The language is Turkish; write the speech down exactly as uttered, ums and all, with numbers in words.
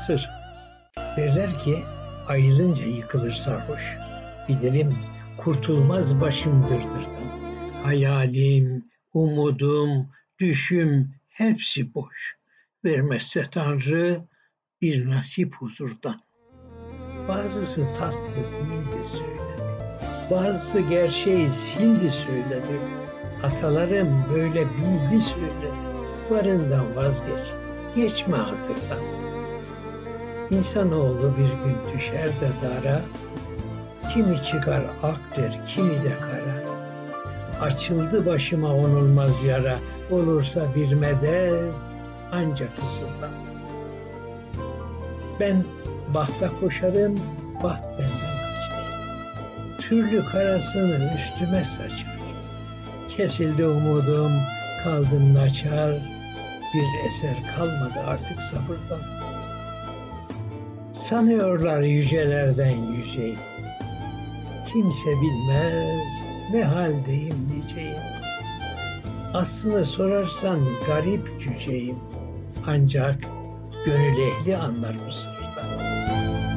sır. Derler ki ayılınca yıkılır sarhoş. Bilirim kurtulmaz başım dırdırdan. Hayalim, umudum, düşüm hepsi boş. Vermezse Tanrı bir nasip huzurdan. Bazısı tatlı değildi söyledi. Bazısı gerçeği sildi söyledi. Atalarım böyle bildi söyledi. Varından vazgeç, geçme hatırdan. İnsanoğlu bir gün düşer de dara, kimi çıkar ak der, kimi de kara. Açıldı başıma onulmaz yara, olursa bir medet ancak Kızıl'dan. Ben bahta koşarım, baht benden kaçar. Türlü karasını üstüme saçar. Kesildi umudum, kaldım naçar. Bir eser kalmadı artık sabırdan. Sanıyorlar yücelerden yüceğim. Kimse bilmez ne haldeyim diyeceğim. Aslını sorarsan garip cüceyim. Ancak gönül ehli anlar bu sırdan.